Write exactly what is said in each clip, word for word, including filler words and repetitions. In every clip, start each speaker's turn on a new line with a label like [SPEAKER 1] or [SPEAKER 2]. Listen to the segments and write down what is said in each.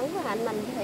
[SPEAKER 1] chẳng có hạnh mình thì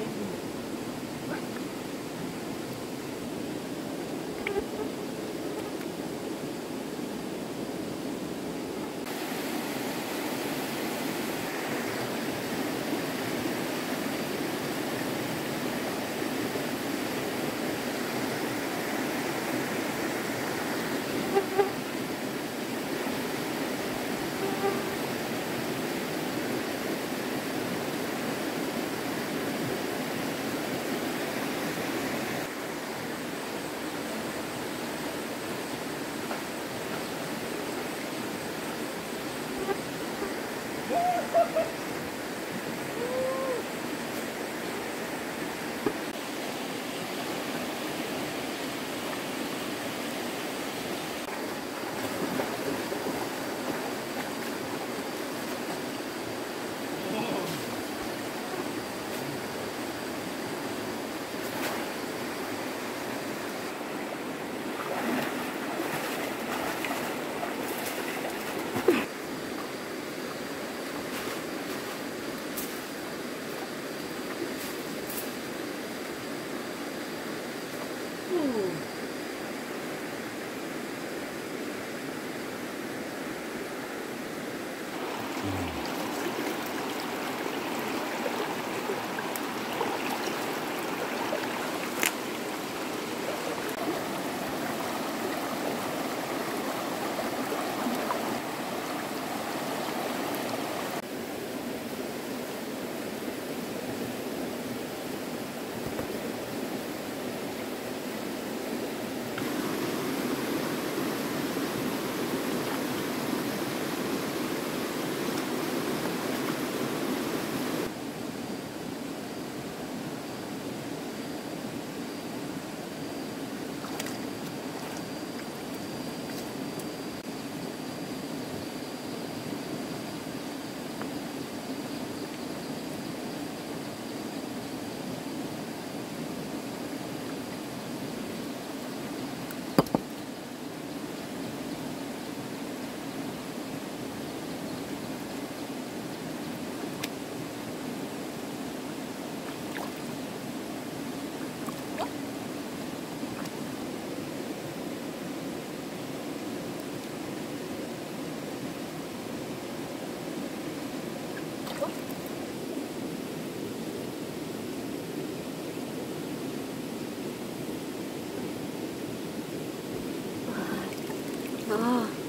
[SPEAKER 1] à.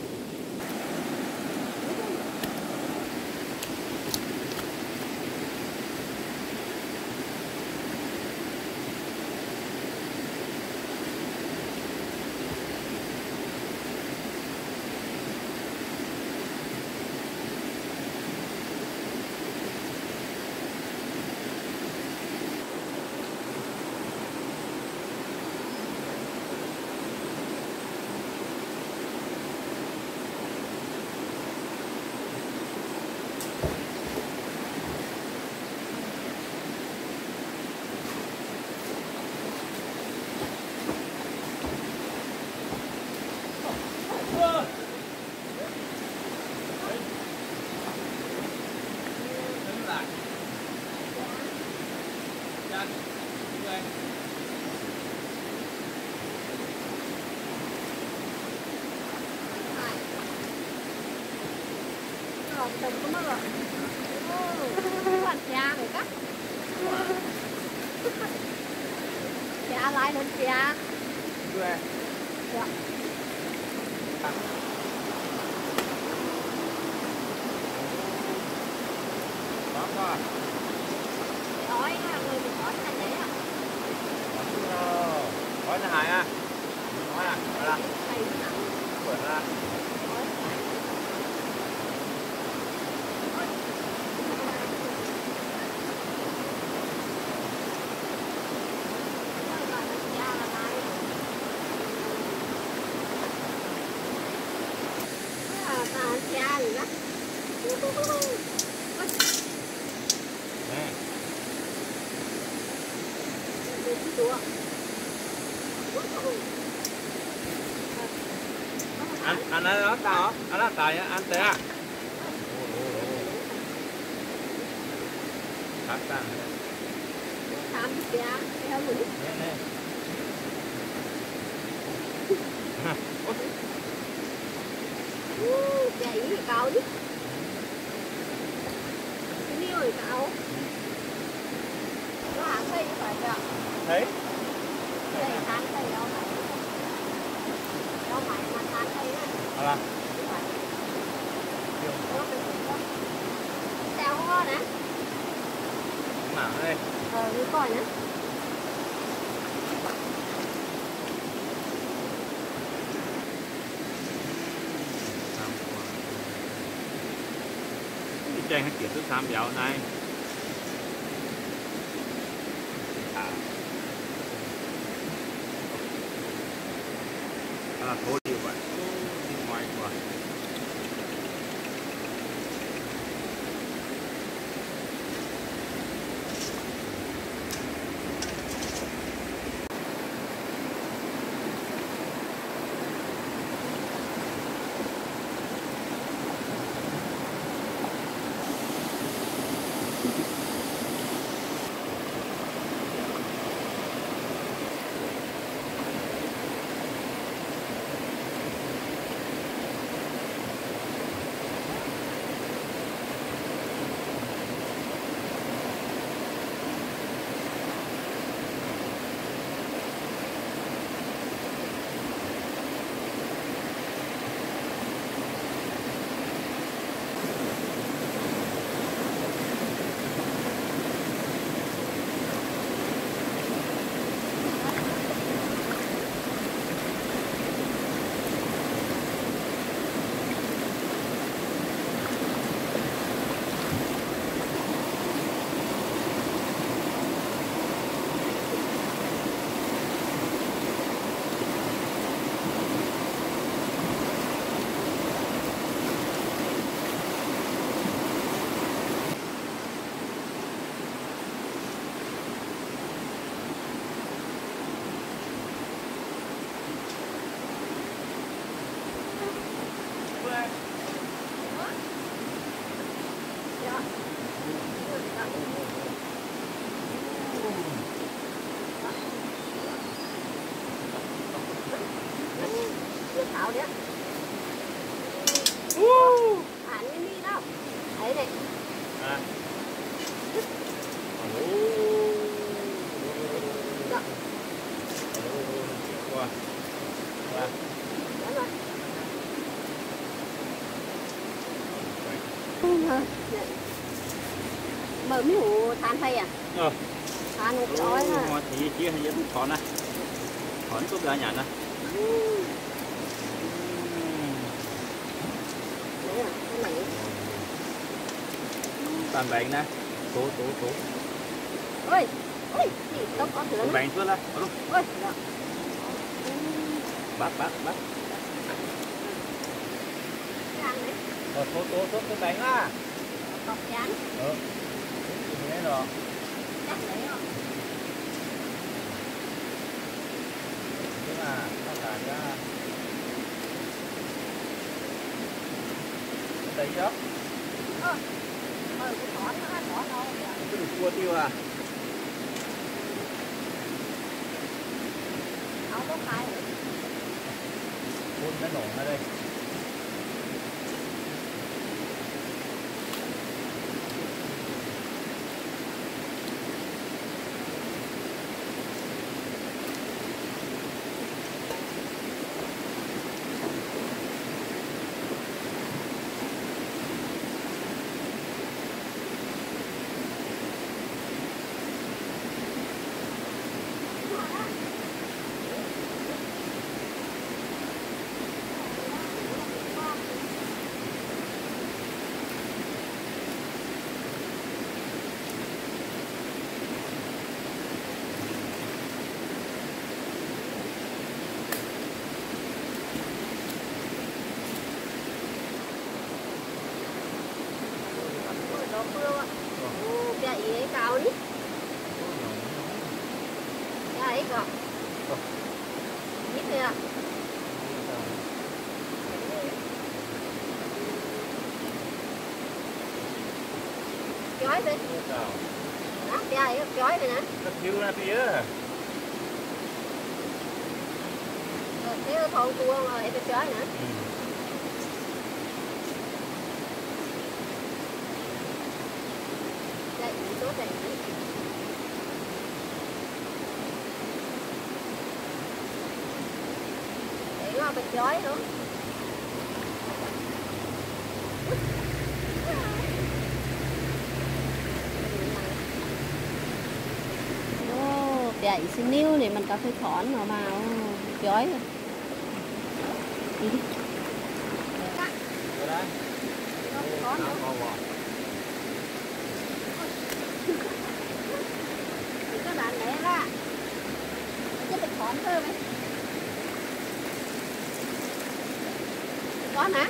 [SPEAKER 1] Đừng có mất rồi. Bạn cha người cắt. Cha lại lên cha.
[SPEAKER 2] Gue.
[SPEAKER 1] Dạ.
[SPEAKER 2] Bác à.
[SPEAKER 1] Hỏi người mình hỏi là vậy á.
[SPEAKER 2] Hỏi là hại à. Hỏi à. Hỏi là.
[SPEAKER 1] Thầy nó nặng.
[SPEAKER 2] Hỏi là.
[SPEAKER 1] Cha gì đó.
[SPEAKER 2] Anh anh nói tao anh nói tài anh tè à. Thật ta.
[SPEAKER 1] tham kìa, cái hơn mình.
[SPEAKER 2] Nè nè.
[SPEAKER 1] Vậy thì cao chứ. Cái nhiều thì cao. Nó hàng xây như vậy kìa.
[SPEAKER 2] Thấy.
[SPEAKER 1] Đây than xây đâu này. Đâu mày mà than xây á.
[SPEAKER 2] À là.
[SPEAKER 1] Sao không có nè.
[SPEAKER 2] Mảng đây.
[SPEAKER 1] Ờ, đi coi nữa.
[SPEAKER 2] Chanh hay kiểu thức tham béo này. À. À, thôi đi vậy. Đi ngoài quá.
[SPEAKER 1] Tạo đấy. Anh mới đi đâu. Đấy này.
[SPEAKER 2] À.
[SPEAKER 1] Được.
[SPEAKER 2] Qua. Qua.
[SPEAKER 1] Đúng rồi. Mở miếng hủ than phay à?
[SPEAKER 2] Ờ.
[SPEAKER 1] Than hủ đói mà.
[SPEAKER 2] Ngon thì chia hay dẫn thọn này. Thọn tốt ra nhạt này.
[SPEAKER 1] Đấy à, cái này.
[SPEAKER 2] Tàn bánh nè. Tố tố tố.
[SPEAKER 1] Ôi, ôi, gì tóc có thửa.
[SPEAKER 2] Bánh trước là. Ôi.
[SPEAKER 1] Ôi.
[SPEAKER 2] Bắt bắt bắt.
[SPEAKER 1] Cái ăn đấy.
[SPEAKER 2] Ờ, tố tố tố cái bánh à.
[SPEAKER 1] Cọc chán.
[SPEAKER 2] Ờ. Thế rồi.
[SPEAKER 1] Chắc đấy không?
[SPEAKER 2] Thế mà nó cả ra. Đấy chứ?
[SPEAKER 1] Ờ. Ờ, cái thỏ nó hết thỏ đâu.
[SPEAKER 2] Cái được cua tiêu à?
[SPEAKER 1] Không có khai nữa.
[SPEAKER 2] Cua nó nổ ra đây.
[SPEAKER 1] Vậy cao đi. Đấy cơ. Biết chưa? Chói đi. Đó, cái chói này nè.
[SPEAKER 2] Nó kêu ra phía.
[SPEAKER 1] Rồi cái thon cua rồi cái chói nữa.
[SPEAKER 2] Ừ.
[SPEAKER 1] Đây, số này. Để nó bên chói nữa. Chạy xin níu thì mình có phải thỏn mà màu chói rồi. Đi đi. Các bạn lẽ ra chứ phải thỏn thôi mày. Có nè.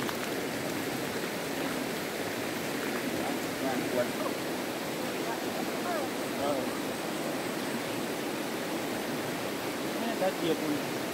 [SPEAKER 2] Đã chia cùng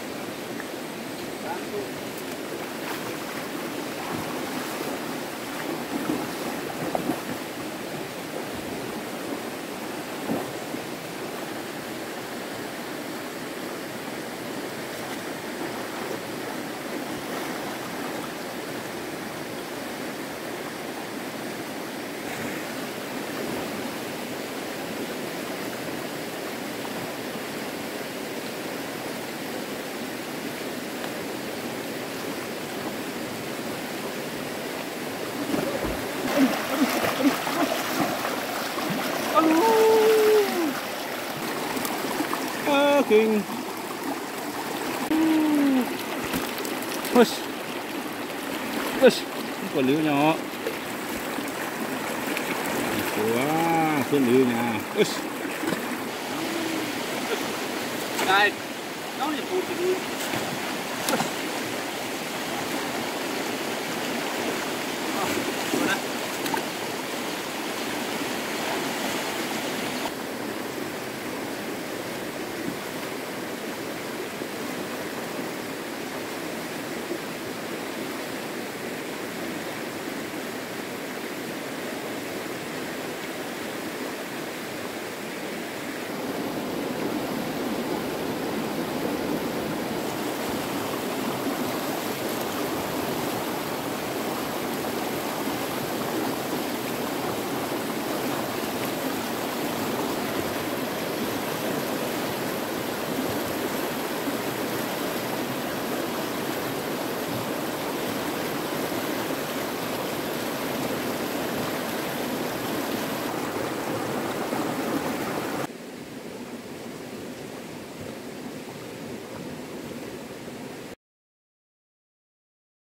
[SPEAKER 2] kinh. Ui, ui, quả lưới nhỏ. Wow, con lưới nha. Ui. Đây, nó là phụ